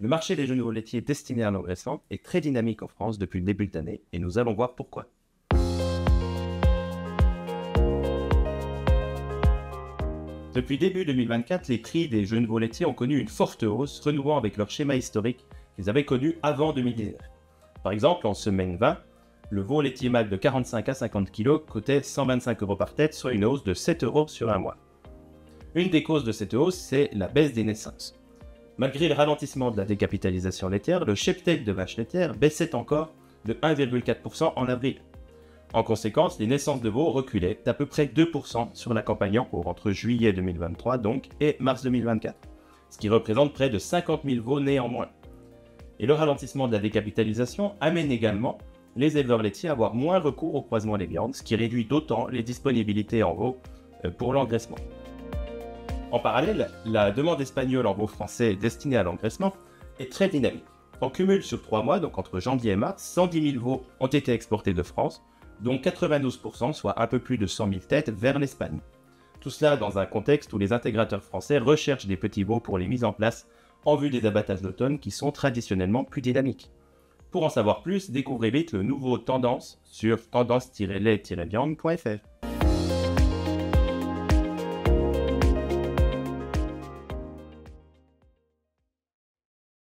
Le marché des jeunes veaux laitiers destinés à l'engraissement est très dynamique en France depuis le début de l'année et nous allons voir pourquoi. Depuis début 2024, les prix des jeunes veaux laitiers ont connu une forte hausse, renouant avec leur schéma historique qu'ils avaient connu avant 2019. Par exemple, en semaine 20, le veau laitier mâle de 45 à 50 kg coûtait 125 € par tête, soit une hausse de 7 € sur un mois. Une des causes de cette hausse, c'est la baisse des naissances. Malgré le ralentissement de la décapitalisation laitière, le cheptel de vaches laitières baissait encore de 1,4% en avril. En conséquence, les naissances de veaux reculaient d'à peu près 2% sur la campagne en cours entre juillet 2023 donc et mars 2024, ce qui représente près de 50 000 veaux nés en moins. Et le ralentissement de la décapitalisation amène également les éleveurs laitiers à avoir moins recours au croisement des viandes, ce qui réduit d'autant les disponibilités en veaux pour l'engraissement. En parallèle, la demande espagnole en veaux français destinée à l'engraissement est très dynamique. En cumul sur 3 mois, donc entre janvier et mars, 110 000 veaux ont été exportés de France, dont 92%, soit un peu plus de 100 000 têtes, vers l'Espagne. Tout cela dans un contexte où les intégrateurs français recherchent des petits veaux pour les mises en place en vue des abattages d'automne qui sont traditionnellement plus dynamiques. Pour en savoir plus, découvrez vite le nouveau Tendance sur tendance-lait-viande.fr.